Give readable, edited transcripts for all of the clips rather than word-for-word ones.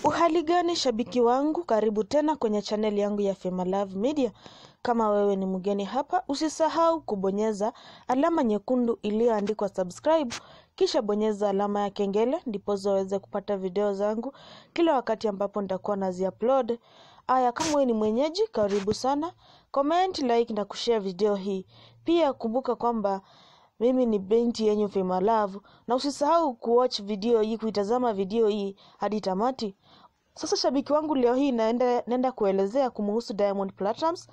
Uhali gani shabiki wangu, karibu tena kwenye channel yangu ya Fema Love Media. Kama wewe ni mgeni hapa, usisahau kubonyeza alama nyekundu iliyoandikwa subscribe, kisha bonyeza alama ya kengele ndipo uweze kupata video zangu kila wakati ambapo nitakuwa nazi-upload. Aya, kama wewe ni mwenyeji, karibu sana. Comment, like na kushare video hii. Pia kumbuka kwamba mimi ni binti yenyu Fema Love, na usisahau kuwatch video hii, kuitazama video hii hadi tamati. Sasa shabiki wangu, leo hii naenda kuelezea kumuhusu Diamond Platnumz.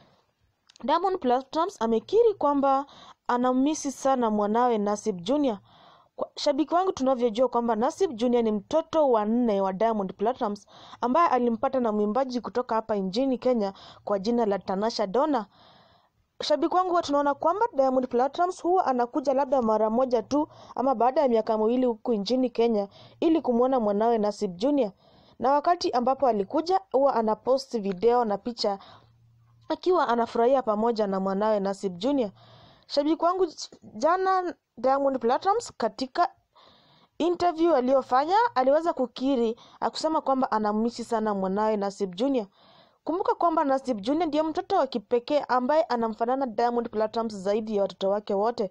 Diamond Platnumz amekiri kwamba anamisi sana mwanawe Naseeb Junior. Shabiki wangu, tunavyojua kwamba Naseeb Junior ni mtoto wa 4 wa Diamond Platnumz ambaye alimpata na mwimbaji kutoka hapa nchini Kenya kwa jina la Tanasha Donna. Shabiki wangu, tunaona kwamba Diamond Platnumz huwa anakuja labda mara moja tu ama baada ya miaka 2 huku nchini Kenya ili kumuona mwanawe Naseeb Junior. Na wakati ambapo alikuja huwa anapost video na picha akiwa anafurahia pamoja na mwanawe Naseeb Junior. Shabiki wangu, jana Diamond Platnumz katika interview aliyofanya aliweza kukiri akusema kwamba anamisi sana mwanawe Naseeb Junior. Kumbuka kwamba Naseeb Junior ndiye mtoto wa kipekee ambaye anamfanana Diamond Platnumz zaidi ya watoto wake wote.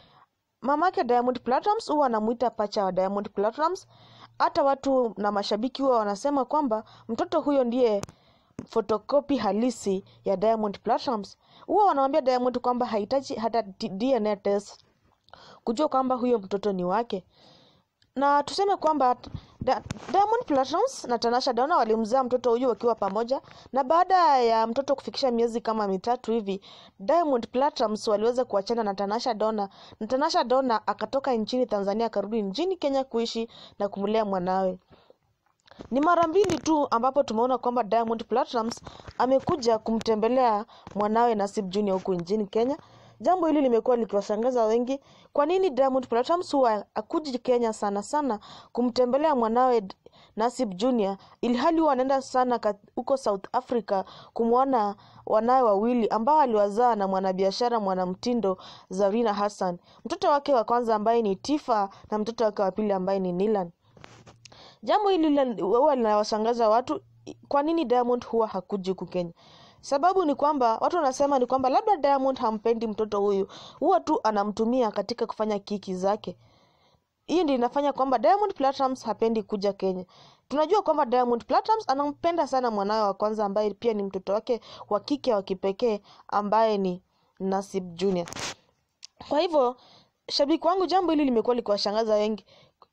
Mamake Diamond Platnumz huwa anamuita pacha wa Diamond Platnumz. Hata watu na mashabiki huwa wanasema kwamba mtoto huyo ndiye photocopy halisi ya Diamond Platnumz. Huwa wanamwambia Diamond kwamba hahitaji hata DNA test kujua kwamba huyo mtoto ni wake. Na tuseme kwamba Diamond Platnumz na Tanasha Donna walimzaa mtoto huyu wakiwa pamoja, na baada ya mtoto kufikisha miezi kama 3 hivi, Diamond Platnumz waliweza kuachana na Tanasha Donna, na Tanasha Donna akatoka nchini Tanzania akarudi nchini Kenya kuishi na kumlea mwanawe. Ni mara 2 tu ambapo tumeona kwamba Diamond Platnumz amekuja kumtembelea mwanawe Naseeb Junior huko nchini Kenya. Jambo hili limekuwa likiwashangaza wengi. Kwa nini Diamond Platnumz huwa akuji Kenya sana kumtembelea mwanawe Naseeb Junior, ilhali huwa anaenda sana huko South Africa kumuona wanawe wawili ambao aliwazaa na mwanabiashara mwanamtindo Zarina Hassan, mtoto wake wa kwanza ambaye ni Tifa na mtoto wake wa pili ambaye ni Nilan. Jambo hili huwa linawashangaza watu. Kwa nini Diamond huwa hakuji huko Kenya? Sababu ni kwamba watu wanasema ni kwamba labda Diamond hampendi mtoto huyu, huwa tu anamtumia katika kufanya kiki zake. Hii ndio inafanya kwamba Diamond Platnumz hapendi kuja Kenya. Tunajua kwamba Diamond Platnumz anampenda sana mwanawe wa kwanza ambaye pia ni mtoto wake wa kike wa kipekee ambaye ni Naseeb Junior. Kwa hivyo shabiki wangu, jambo hili limekuwa likiwashangaza wengi.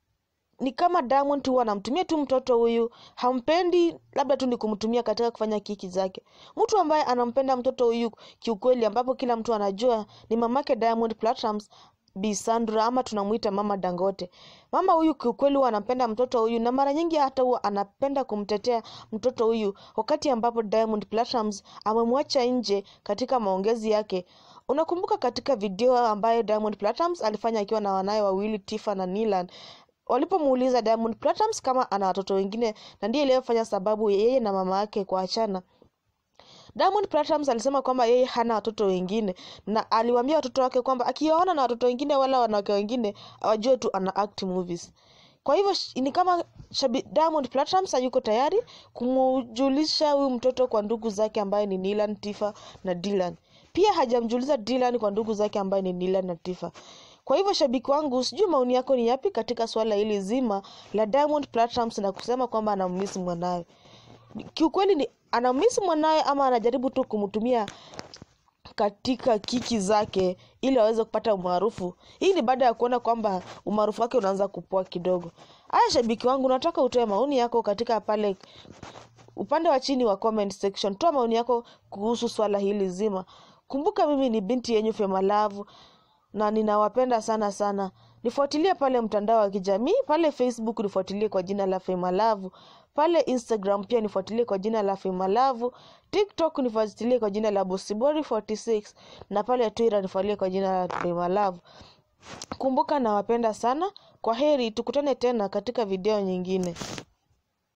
Ni kama Diamond huwa anamtumia tu mtoto huyu, hampendi labda tu ni kumtumia katika kufanya kiki zake. Mtu ambaye anampenda mtoto huyu kiukweli, ambapo kila mtu anajua, ni mamake Diamond Platnumz, Bi Sandra, ama tunamuita Mama Dangote. Mama huyu kiukweli huwa anampenda mtoto huyu, na mara nyingi hata huwa anapenda kumtetea mtoto huyu wakati ambapo Diamond Platnumz amemwacha nje katika maongezi yake. Unakumbuka katika video ambayo Diamond Platnumz alifanya akiwa na wanawe wawili Tifa na Nilan, walipomuuliza Diamond Platnumz kama ana watoto wengine na ndiye aliyefanya sababu yeye na mama yake kuachana, Diamond Platnumz alisema kwamba yeye hana watoto wengine, na aliwaambia watoto wake kwamba akiwaona na watoto wengine wala wanawake wengine awajue tu ana act movies. Kwa hivyo ni kama Diamond Platnumz hayuko tayari kumjulisha huyu mtoto kwa ndugu zake ambaye ni Nilan, Tifa na Dylan. Pia hajamjulisha Dylan kwa ndugu zake ambaye ni Nilan na Tifa. Kwa hivyo shabiki wangu, sijui maoni yako ni yapi katika swala hili zima la Diamond Platnumz na kusema kwamba anammiss mwanawe. Kiukweli ni anammiss mwanawe ama anajaribu tu kumtumia katika kiki zake ili aweze kupata umaarufu? Hii ni baada ya kuona kwamba umaarufu wake unaanza kupoa kidogo. Haya shabiki wangu, nataka utoe maoni yako katika pale upande wa chini wa comment section. Toa maoni yako kuhusu swala hili zima. Kumbuka mimi ni binti yenyu Fema Love na ninawapenda sana. Nifuatilie pale mtandao wa kijamii, pale Facebook nifuatilie kwa jina la Fema Love, pale Instagram pia nifuatilie kwa jina la Fema Love, TikTok nifuatilie kwa jina la Bossibori46, na pale Twitter nifuatilie kwa jina la Fema Love. Kumbuka nawapenda sana. Kwa heri, tukutane tena katika video nyingine.